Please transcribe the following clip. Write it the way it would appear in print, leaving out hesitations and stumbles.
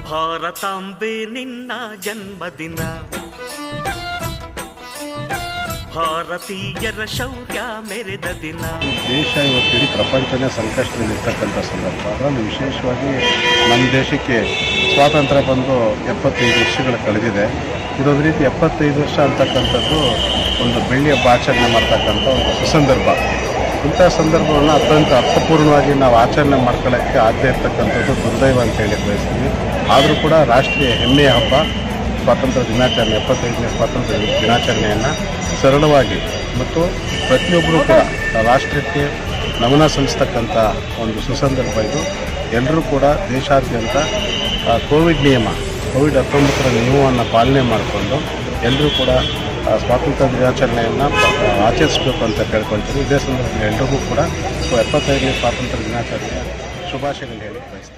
ಭಾರತಾಂಬೆ ನಿನ್ನ ಜನ್ಮದಿನ, ಭಾರತೀಯರ ಶೌರ್ಯ ಮೆರೆದ ದಿನ. ದೇಶ ಇವತ್ತು ಇಡೀ ಪ್ರಪಂಚನೇ ಸಂಕಷ್ಟದಲ್ಲಿರ್ತಕ್ಕಂಥ ಸಂದರ್ಭ. ಅದನ್ನು ವಿಶೇಷವಾಗಿ ನಮ್ಮ ದೇಶಕ್ಕೆ ಸ್ವಾತಂತ್ರ್ಯ ಬಂದು 75 ವರ್ಷಗಳು ಕಳೆದಿದೆ. ಇದೊಂದು ರೀತಿ 75 ವರ್ಷ ಅಂತಕ್ಕಂಥದ್ದು ಒಂದು ಬೆಳ್ಳಿಯ ಆಚರಣೆ ಮಾಡ್ತಕ್ಕಂಥ ಒಂದು ಸುಸಂದರ್ಭ. ಇಂಥ ಸಂದರ್ಭವನ್ನು ಅತ್ಯಂತ ಅರ್ಥಪೂರ್ಣವಾಗಿ ನಾವು ಆಚರಣೆ ಮಾಡ್ಕೊಳ್ಳೋಕ್ಕೆ ಆಗದೇ ಇರ್ತಕ್ಕಂಥದ್ದು ದುರ್ದೈವ ಅಂತ ಹೇಳಿ ಬಯಸ್ತೀವಿ. ಆದರೂ ಕೂಡ ರಾಷ್ಟ್ರೀಯ ಹೆಮ್ಮೆಯ ಹಬ್ಬ ಸ್ವಾತಂತ್ರ್ಯ ದಿನಾಚರಣೆ, 75ನೇ ಸ್ವಾತಂತ್ರ್ಯ ದಿನಾಚರಣೆಯನ್ನು ಸರಳವಾಗಿ ಮತ್ತು ಪ್ರತಿಯೊಬ್ಬರೂ ಕೂಡ ರಾಷ್ಟ್ರಕ್ಕೆ ನಮನ ಸಲ್ಲಿಸ್ತಕ್ಕಂಥ ಒಂದು ಸುಸಂದರ್ಭ ಇದು. ಎಲ್ಲರೂ ಕೂಡ ದೇಶಾದ್ಯಂತ ಕೋವಿಡ್-19 ನಿಯಮವನ್ನು ಪಾಲನೆ ಮಾಡಿಕೊಂಡು ಎಲ್ಲರೂ ಕೂಡ ಸ್ವಾತಂತ್ರ್ಯ ದಿನಾಚರಣೆಯನ್ನು ಆಚರಿಸಬೇಕು ಅಂತ ಕೇಳ್ಕೊಳ್ತೀನಿ. ಇದೇ ಸಂದರ್ಭದಲ್ಲಿ ಎಲ್ರಿಗೂ ಕೂಡ 75ನೇ ಸ್ವಾತಂತ್ರ್ಯ ದಿನಾಚರಣೆಯ ಶುಭಾಶಯಗಳು ಹೇಳಿ ಬಯಸ್ತೀನಿ.